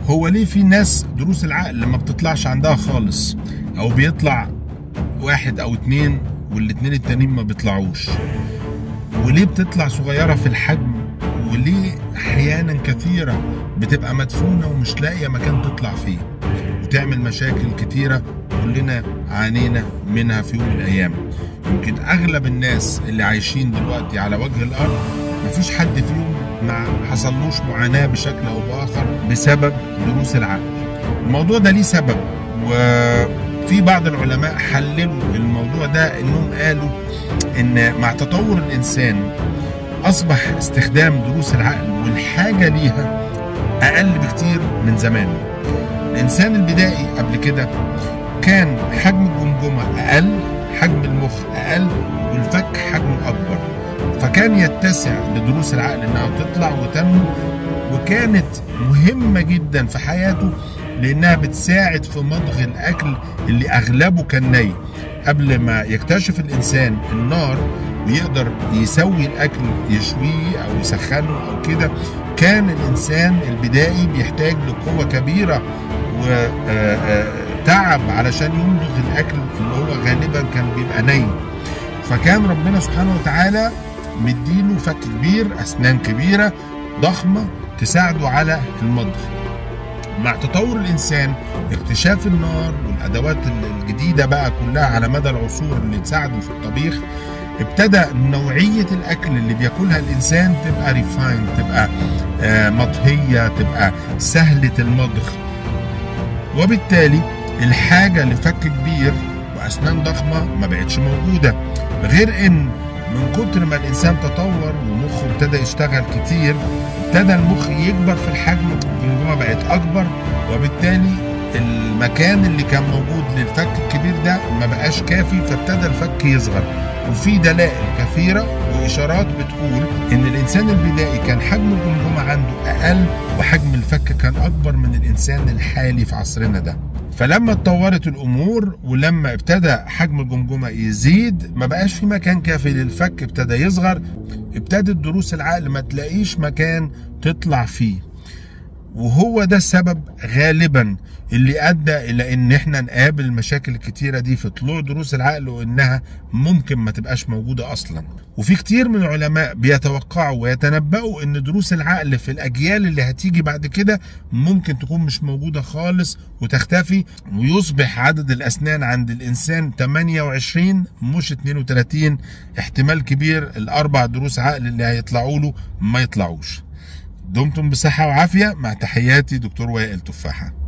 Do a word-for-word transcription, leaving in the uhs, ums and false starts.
هو ليه في ناس دروس العقل لما بتطلعش عندها خالص، او بيطلع واحد او اتنين والاتنين التانيين ما بيطلعوش؟ وليه بتطلع صغيرة في الحجم؟ وليه احيانا كثيرة بتبقى مدفونة ومش لاقية مكان تطلع فيه وتعمل مشاكل كتيرة كلنا عانينا منها في يوم من الايام؟ يمكن اغلب الناس اللي عايشين دلوقتي على وجه الارض مفيش حد فيهم ما حصلوش معاناة بشكل او باخر بسبب دروس العقل. الموضوع ده ليه سبب، وفي بعض العلماء حللوا الموضوع ده انهم قالوا ان مع تطور الانسان اصبح استخدام دروس العقل والحاجة ليها اقل بكتير من زمان. الانسان البدائي قبل كده كان حجم الجمجمة اقل، حجم المخ اقل، والفك حجمه اكبر، فكان يتسع لدروس العقل انها تطلع وتنمو، وكانت مهمة جدا في حياته لانها بتساعد في مضغ الاكل اللي اغلبه كان ني. قبل ما يكتشف الانسان النار ويقدر يسوي الاكل يشويه او يسخنه او كده، كان الانسان البدائي بيحتاج لقوة كبيرة وتعب علشان يمضغ الاكل اللي هو غالبا كان بيبقى ني. فكان ربنا سبحانه وتعالى مديله فك كبير، اسنان كبيرة ضخمة تساعده على المضغ. مع تطور الانسان اكتشاف النار والادوات الجديدة بقى كلها على مدى العصور اللي تساعده في الطبيخ، ابتدى نوعية الاكل اللي بياكلها الانسان تبقى ريفاين، تبقى آه مطهية، تبقى سهلة المضغ، وبالتالي الحاجة لفك كبير واسنان ضخمة ما بقتش موجودة. غير ان من كتر ما الانسان تطور ومخه ابتدى يشتغل كتير، ابتدى المخ يكبر في الحجم، الجمجمة بقت اكبر، وبالتالي المكان اللي كان موجود للفك الكبير ده ما بقاش كافي، فابتدى الفك يصغر. وفي دلائل كثيرة وإشارات بتقول إن الإنسان البدائي كان حجم الجمجمة عنده أقل وحجم الفك كان أكبر من الإنسان الحالي في عصرنا ده. فلما اتطورت الأمور ولما ابتدى حجم الجمجمة يزيد ما بقاش في مكان كافي للفك، ابتدى يصغر، ابتدت دروس العقل ما تلاقيش مكان تطلع فيه. وهو ده السبب غالبا اللي ادى الى ان احنا نقابل المشاكل الكتيره دي في طلوع دروس العقل، وانها ممكن ما تبقاش موجوده اصلا. وفي كتير من العلماء بيتوقعوا ويتنبؤوا ان دروس العقل في الاجيال اللي هتيجي بعد كده ممكن تكون مش موجوده خالص وتختفي، ويصبح عدد الاسنان عند الانسان ثمانية وعشرين مش اثنين وثلاثين. احتمال كبير الاربع دروس عقل اللي هيطلعوا له ما يطلعوش. دمتم بصحة وعافية، مع تحياتي دكتور وائل تفاحة.